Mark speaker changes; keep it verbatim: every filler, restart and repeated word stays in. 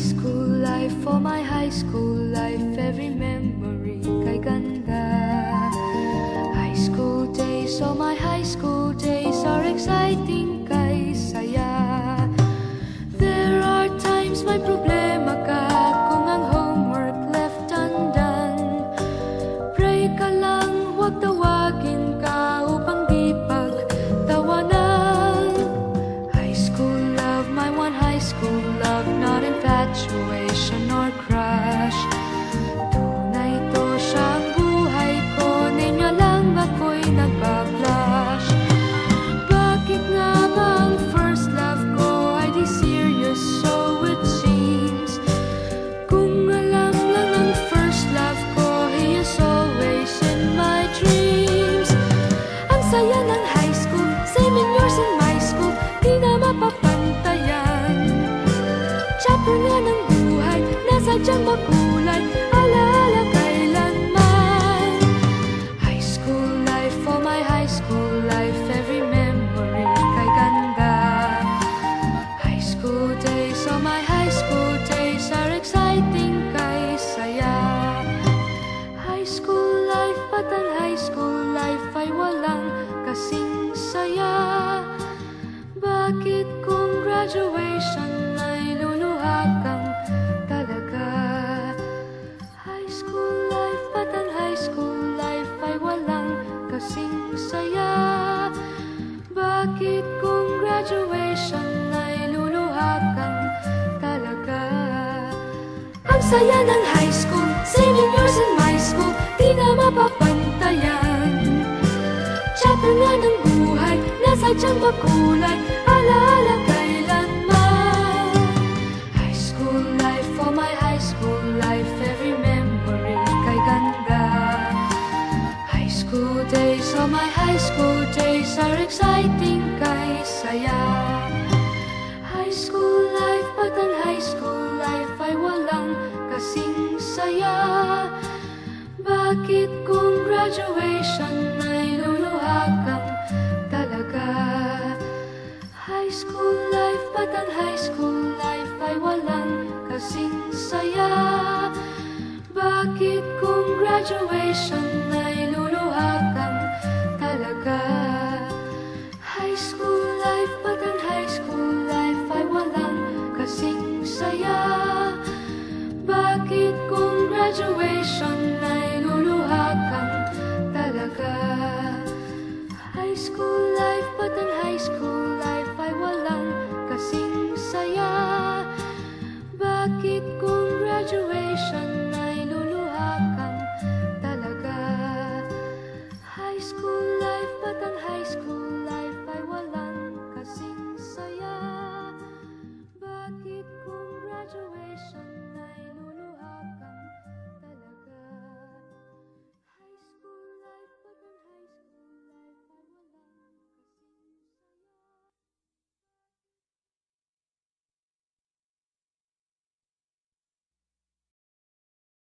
Speaker 1: school life, for my high school life, every memory kay ganda. High school days, oh my high school days are exciting kay saya. There are times may problema ka kung ang homework left undone. Pray ka lang, huwag tawagin ka upang di pagtawanan. High school love, my one high school love, not infatuation or crush. Tunay to siyang buhay ko, niya lang ako'y nagbablush. Bakit nga ba ang first love ko ay di serious, so it seems? Kung alam lang ang first love ko, he is always in my dreams. Ang saya ng high school, same in yours in my school, di na mapapantayan. Chapter nga ng buhay, nasadyang makulay, alaala kailanman. High school life, for my high school life, every memory kay ganda. High school days, oh my high school days are exciting kay saya. High school life, but ang high school life ay walang kasing saya. Bakit kung graduation ay luluha kang talaga? High school life, but ang high school life ay walang kasing saya. Bakit kung graduation ay luluha kang talaga? Ang saya ng high school, same in yours in my school, di na mapapantayan. Chapter nga ng buhay, nasadyang makulay, alaala kailanman. High school life, for my high school life, every memory kay ganda. High school days, oh my high school days are exciting kay saya. High school life, but ang high school life ay walang kasing saya. Bakit kung graduation ay luluha kang talaga? High school life, but ang high school life ay walang kasing saya. Bakit kung graduation ay luluha kang talaga? High school life, but ang high school life ay walang kasing saya. Bakit kung graduation ay